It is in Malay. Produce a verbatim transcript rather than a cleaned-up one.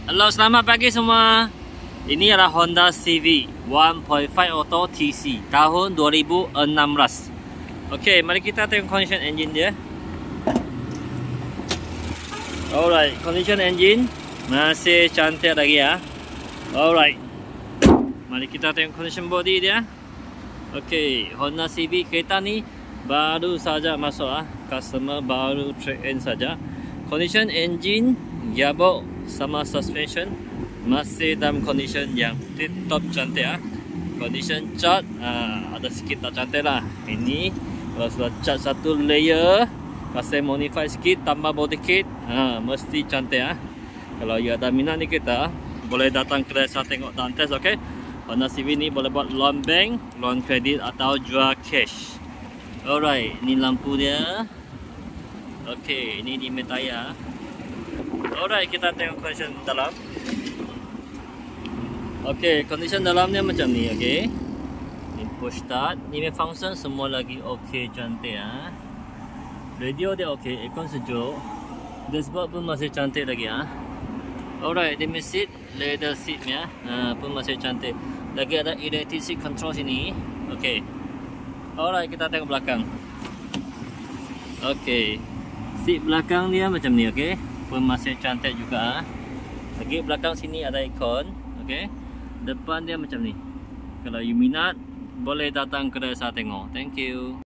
Halo, selamat pagi semua. Ini adalah Honda C V one point five Auto T C tahun dua ribu enam belas. Okey, mari kita tengok condition engine dia. Alright, condition engine masih cantik lagi ya. Alright, mari kita tengok condition body dia. Okey, Honda C V kereta ni baru saja masuk ah, customer baru trade in saja. Condition engine, gearbox sama suspension masih dalam condition yang tip top cantik ah. Condition cat ah, ada sikit tak cantik lah. Ini kalau sudah cat satu layer, pasal modify sikit, tambah body kit, ah, mesti cantik ah. Kalau you ada minat ni kita boleh datang kedai saya tengok dan test, okey. Honda C V ni boleh buat loan bank, loan kredit atau jual cash. Alright, ini lampu dia. Okey, ini di metaya. Alright, kita tengok condition dalam. Okey, condition dalamnya macam ni, okey. Ini push start, ini function semua lagi okey, cantik ah. Radio dia okey, aircon sejuk. Dashboard pun masih cantik lagi ah. Alright, ini seat, leather seatnya ah, pun masih cantik. Lagi ada electric seat control sini. Okey. Alright, kita tengok belakang. Okey. Seat belakang dia macam ni, okey. Pun masih cantik juga. Lagi belakang sini ada aircon, okey. Depan dia macam ni. Kalau you minat, boleh datang kedai saya tengok. Thank you.